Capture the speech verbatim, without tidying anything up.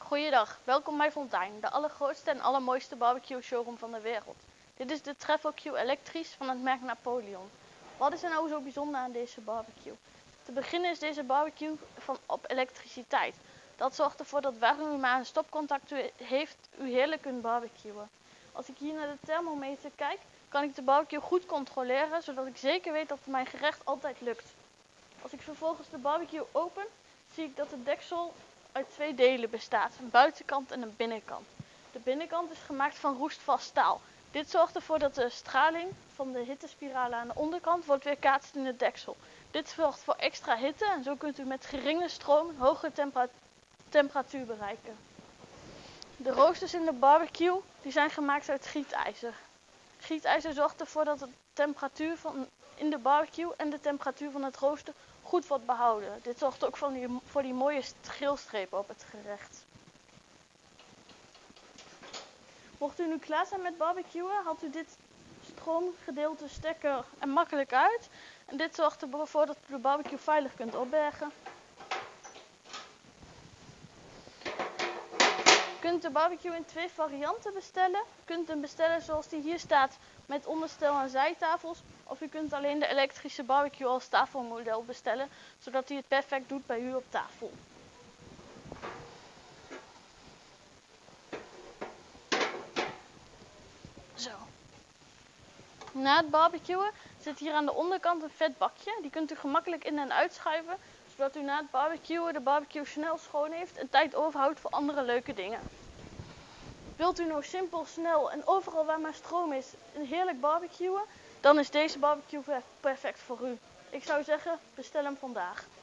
Goeiedag, welkom bij Fontijn, de allergrootste en allermooiste barbecue showroom van de wereld. Dit is de Travel Q elektrisch van het merk Napoleon. Wat is er nou zo bijzonder aan deze barbecue? Te beginnen is deze barbecue van op elektriciteit. Dat zorgt ervoor dat wanneer u maar een stopcontact heeft, u heerlijk kunt barbecuen. Als ik hier naar de thermometer kijk, kan ik de barbecue goed controleren, zodat ik zeker weet dat mijn gerecht altijd lukt. Als ik vervolgens de barbecue open, zie ik dat het deksel uit twee delen bestaat, een buitenkant en een binnenkant. De binnenkant is gemaakt van roestvast staal. Dit zorgt ervoor dat de straling van de hittespiralen aan de onderkant wordt weerkaatst in het deksel. Dit zorgt voor extra hitte en zo kunt u met geringe stroom een hogere tempera temperatuur bereiken. De roosters in de barbecue die zijn gemaakt uit gietijzer. Gietijzer zorgt ervoor dat de temperatuur van in de barbecue en de temperatuur van het rooster goed wordt behouden. Dit zorgt ook voor die, voor die mooie grillstrepen op het gerecht. Mocht u nu klaar zijn met barbecuen, haalt u dit stroomgedeelte stekker er makkelijk uit. En dit zorgt ervoor dat u de barbecue veilig kunt opbergen. U kunt de barbecue in twee varianten bestellen. U kunt hem bestellen zoals die hier staat met onderstel en zijtafels. Of u kunt alleen de elektrische barbecue als tafelmodel bestellen, zodat hij het perfect doet bij u op tafel. Zo. Na het barbecuen zit hier aan de onderkant een vet bakje. Die kunt u gemakkelijk in en uitschuiven, zodat u na het barbecuen de barbecue snel schoon heeft en tijd overhoudt voor andere leuke dingen. Wilt u nou simpel, snel en overal waar maar stroom is een heerlijk barbecuen, dan is deze barbecue perfect voor u. Ik zou zeggen, bestel hem vandaag.